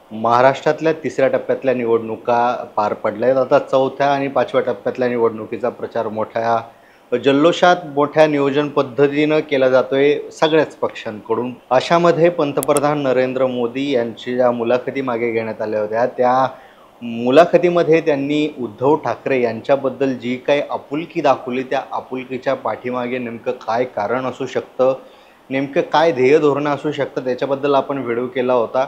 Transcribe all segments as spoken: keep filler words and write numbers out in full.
महाराष्ट्रातल्या तिसऱ्या टप्प्यातल्या निवडणुका पार पडल्या आहेत. आता चौथ्या आणि पाचव्या टप्प्यातल्या निवडणुकीचा प्रचार मोठ्या जल्लोषात, मोठ्या नियोजन पद्धतीनं केला जातोय सगळ्याच पक्षांकडून. अशामध्ये पंतप्रधान नरेंद्र मोदी यांची ज्या मुलाखती मागे घेण्यात आल्या होत्या, त्या मुलाखतीमध्ये त्यांनी उद्धव ठाकरे यांच्याबद्दल जी काही आपुलकी दाखवली, त्या आपुलकीच्या पाठीमागे नेमकं काय कारण असू शकतं, नेमकं काय ध्येय धोरणं असू शकतं, त्याच्याबद्दल आपण व्हिडिओ केला होता.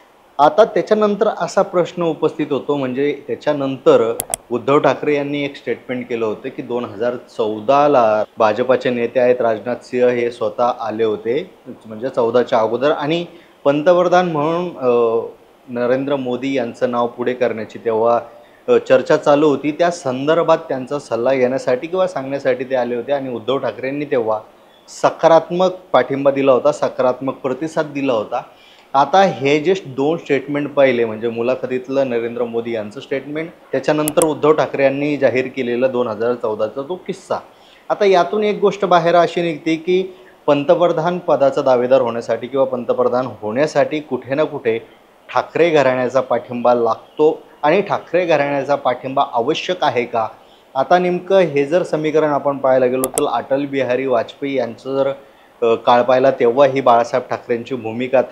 आता त्याच्यानंतर असा प्रश्न उपस्थित होतो, म्हणजे त्याच्यानंतर उद्धव ठाकरे यांनी एक स्टेटमेंट केलं होतं की दोन हजार चौदाला भाजपाचे नेते आहेत राजनाथ सिंह हे स्वतः आले होते, म्हणजे चौदाच्या अगोदर, आणि पंतप्रधान म्हणून नरेंद्र मोदी यांचं नाव पुढे करण्याची तेव्हा चर्चा चालू होती. त्या संदर्भात त्यांचा सल्ला घेण्यासाठी किंवा सांगण्यासाठी ते आले होते आणि उद्धव ठाकरेंनी तेव्हा सकारात्मक पाठिंबा दिला होता, सकारात्मक प्रतिसाद दिला होता. आता हे जे दोन स्टेटमेंट पाहिले, म्हणजे मुलाखतीतलं नरेंद्र मोदी यांचं स्टेटमेंट, त्याच्यानंतर उद्धव ठाकरे यांनी जाहीर केलेला दोन हजार चौदाचा तो किस्सा. आता यातून एक गोष्ट बाहेर अशी निघते की पंतप्रधान पदाचा दावेदार होण्यासाठी किंवा पंतप्रधान होण्यासाठी कुठे ना कुठे ठाकरे घराण्याचा पाठिंबा लागतो, आणि ठाकरे घराण्याचा पाठिंबा आवश्यक आहे का? आता नेमकं हे जर समीकरण आपण पाहायला गेलो तर अटल बिहारी वाजपेयी यांचं जर काळ पाहिला तेव्हा ही बाळासाहेब ठाकरेंची भूमिका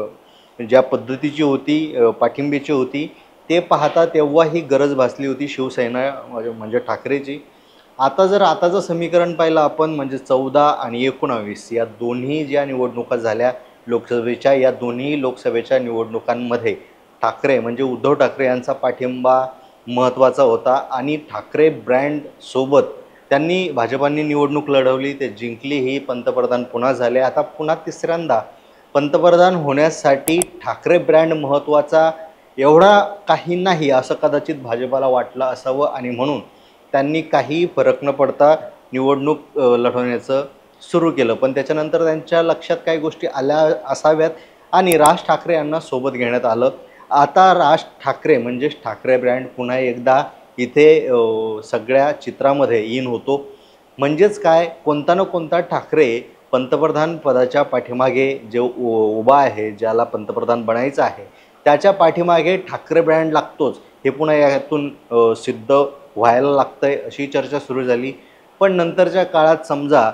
तशी ज्या पद्धतीची होती, पाठिंब्याची होती, ते पाहता तेव्हा ही गरज भासली होती शिवसेना म्हणजे ठाकरेची. आता जर आताचं समीकरण पाहिलं आपण, म्हणजे चौदा आणि एकोणावीस या दोन्ही ज्या निवडणुका झाल्या लोकसभेच्या, या दोन्ही लोकसभेच्या निवडणुकांमध्ये ठाकरे म्हणजे उद्धव ठाकरे यांचा पाठिंबा महत्त्वाचा होता, आणि ठाकरे ब्रँडसोबत त्यांनी भाजपांनी निवडणूक लढवली, ते जिंकली, ही पंतप्रधान पुन्हा झाले. आता पुन्हा तिसऱ्यांदा पंतप्रधान होण्यासाठी ठाकरे ब्रँड महत्त्वाचा एवढा काही नाही असं कदाचित भाजपाला वाटलं असावं, आणि म्हणून त्यांनी काही फरक न पडता निवडणूक लढवण्याचं सुरू केलं. पण त्याच्यानंतर त्यांच्या लक्षात काही गोष्टी आल्या असाव्यात आणि राज ठाकरे यांना सोबत घेण्यात आलं. आता राज ठाकरे म्हणजेच ठाकरे ब्रँड पुन्हा एकदा इथे सगळ्या चित्रामध्ये इन होतो. म्हणजेच काय, कोणता ना कोणता ठाकरे पंतप्रधान पदाच्या पाठीमागे जे उभा आहे, ज्याला पंतप्रधान बनायचं आहे, त्याच्या पाठीमागे ठाकरे ब्रँड लागतोच, हे पुन्हा यातून सिद्ध व्हायला लागतंय अशी चर्चा सुरू झाली. पण नंतरच्या काळात समजा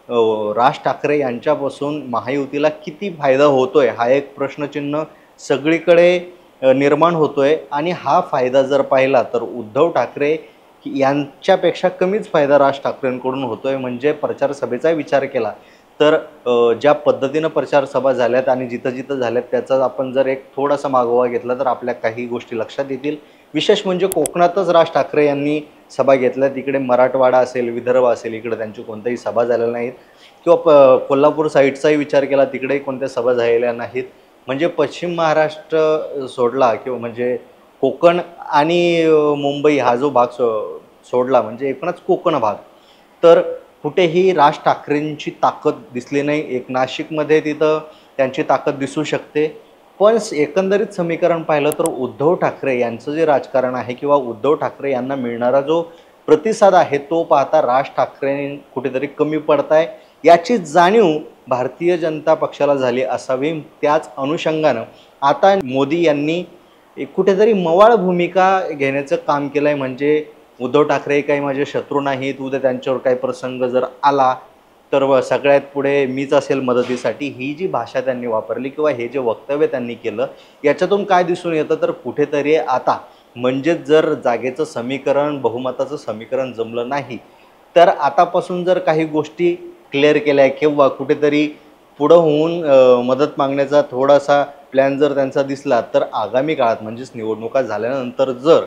राज ठाकरे यांच्यापासून महायुतीला किती फायदा होतोय हा एक प्रश्नचिन्ह सगळीकडे निर्माण होतोय. आणि हा फायदा जर पाहिला तर उद्धव ठाकरे यांच्यापेक्षा कमीच फायदा राज ठाकरेंकडून होतोय. म्हणजे प्रचार सभेचा विचार केला तर ज्या पद्धतीनं प्रचार सभा झाल्यात आणि जिथं जिथं झाल्यात त्याचा आपण जर एक थोडासा मागोवा घेतला तर आपल्या काही गोष्टी लक्षात येतील. विशेष म्हणजे कोकणातच राज ठाकरे यांनी सभा घेतल्या, तिकडे मराठवाडा असेल, विदर्भ असेल, इकडे त्यांची कोणत्याही सभा झालेल्या नाहीत. किंवा प कोल्हापूर साईडचाही विचार केला, तिकडेही कोणत्या सभा झालेल्या नाहीत. म्हणजे पश्चिम महाराष्ट्र सोडला किंवा म्हणजे कोकण आणि मुंबई हा जो भाग सो सोडला म्हणजे एकूणच कोकण भाग, तर कुठेही राज ठाकरेंची ताकद दिसली नाही. एक नाशिकमध्ये तिथं त्यांची ताकद दिसू शकते, पण एकंदरीत समीकरण पाहिलं तर उद्धव ठाकरे यांचं जे राजकारण आहे किंवा उद्धव ठाकरे यांना मिळणारा जो प्रतिसाद आहे तो पाहता राज ठाकरे कुठेतरी कमी पडताय याची जाणीव भारतीय जनता पक्षाला झाली असावी. त्याच अनुषंगानं आता मोदी यांनी कुठेतरी मवाळ भूमिका घेण्याचं काम केलं आहे. म्हणजे उद्धव ठाकरे काही माझे शत्रू नाहीत, उद्या त्यांच्यावर काही प्रसंग जर आला तर सगळ्यात पुढे मीच असेल मदतीसाठी, ही जी भाषा त्यांनी वापरली किंवा हे जे वक्तव्य त्यांनी केलं, याच्यातून काय दिसून येतं तर कुठेतरी आता म्हणजेच जर जागेचं समीकरण, बहुमताचं समीकरण जमलं नाही तर आतापासून जर काही गोष्टी क्लिअर केल्या किंवा कुठेतरी पुढं होऊन मदत मागण्याचा थोडासा प्लॅन जर त्यांचा दिसला तर आगामी काळात म्हणजेच निवडणुका झाल्यानंतर जर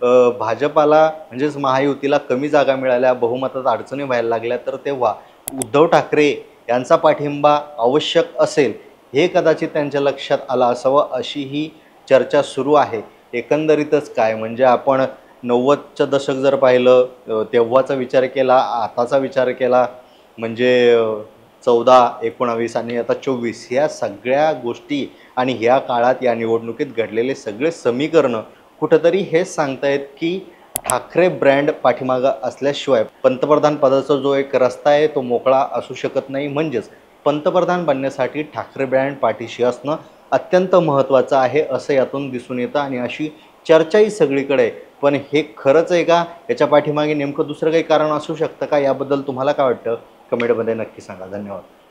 भाजपाला म्हणजेच महायुतीला कमी जागा मिळाल्या, बहुमतात अडचणी व्हायला लागल्या, तर तेव्हा उद्धव ठाकरे यांचा पाठिंबा आवश्यक असेल हे कदाचित त्यांच्या लक्षात आलं असावं, अशी ही चर्चा सुरू आहे. एकंदरीतच काय म्हणजे आपण नव्वदचं दशक जर पाहिलं तेव्हाचा विचार केला, आताचा विचार केला, म्हणजे चौदा एकोणावीस आणि आता चोवीस ह्या सगळ्या गोष्टी आणि ह्या काळात या निवडणुकीत घडलेले सगळे समीकरणं कुठंतरी हेच सांगतायत की ठाकरे ब्रँड पाठीमागं असल्याशिवाय पंतप्रधान पदाचा जो एक रस्ता आहे तो मोकळा असू शकत नाही. म्हणजेच पंतप्रधान बनण्यासाठी ठाकरे ब्रँड पाठीशी असणं अत्यंत महत्त्वाचं आहे असं यातून दिसून येतं आणि अशी चर्चाही सगळीकडे आहे. पण हे खरंच आहे का? याच्या पाठीमागे नेमकं दुसरं काही कारण असू शकतं का? याबद्दल तुम्हाला काय वाटतं? कमेंटमध्ये नक्की सांगा. धन्यवाद.